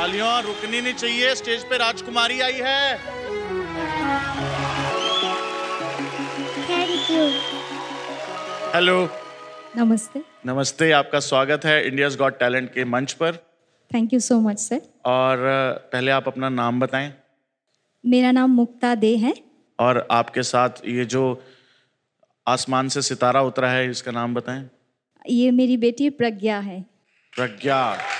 तालियों रुकनी नहीं चाहिए। स्टेज पे राजकुमारी आई है। Thank you. हेलो। नमस्ते। नमस्ते, आपका स्वागत है इंडियाज गॉट टैलेंट के मंच पर। Thank you so much sir. और पहले आप अपना नाम बताएं। मेरा नाम मुक्ता दे है। और आपके साथ ये जो आसमान से सितारा उतरा है, इसका नाम बताएं। ये मेरी बेटी प्रज्ञा है। Pragya.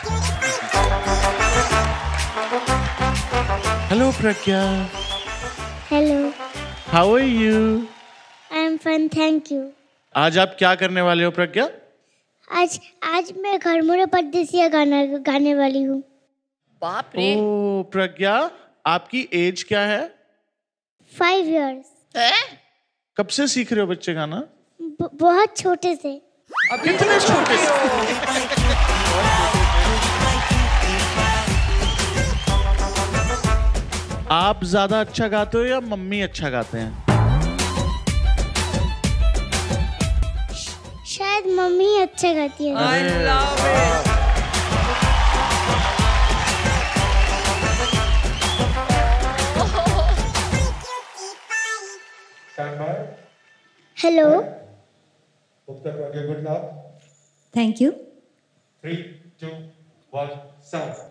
Hello Pragya. Hello. How are you? I am fine, thank you. आज आप क्या करने वाले हो प्रज्ञा? आज मैं घरमुरे परदेसिया गाना गाने वाली हूँ। बाप रे। ओ प्रज्ञा, आपकी एज क्या है? 5 years। कब से सीख रहे हो बच्चे गाना? बहुत छोटे से। कितने छोटे से? आप ज्यादा अच्छा गाते हो या मम्मी अच्छा गाते हैं? शायद मम्मी अच्छा गाती है। I love it. Hello. Good luck. Thank you. 3, 2, 1, sound.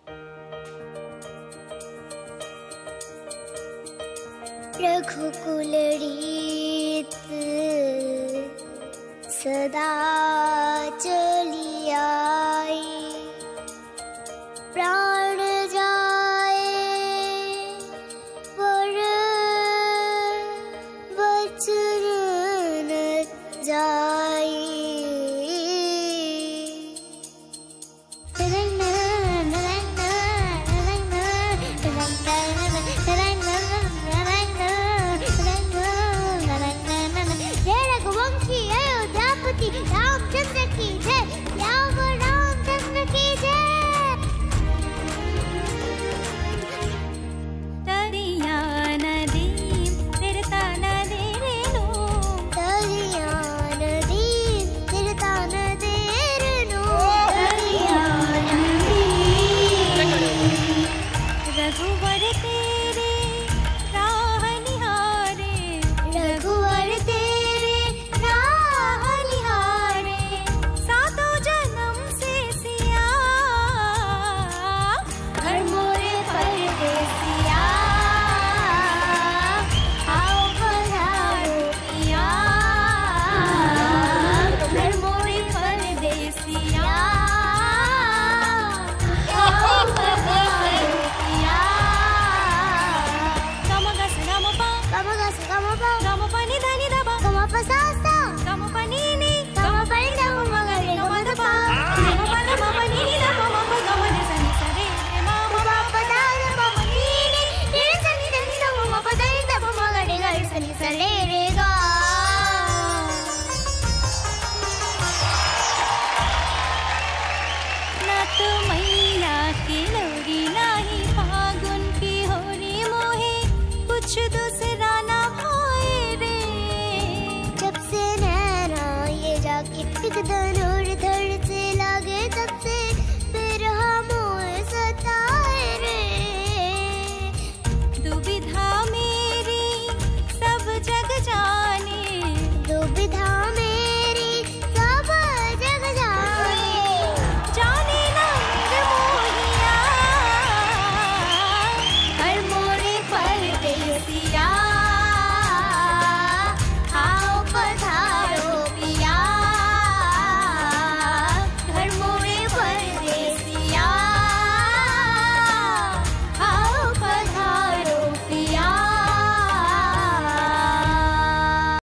रघुकुल रीत सदा चली आई, प्राण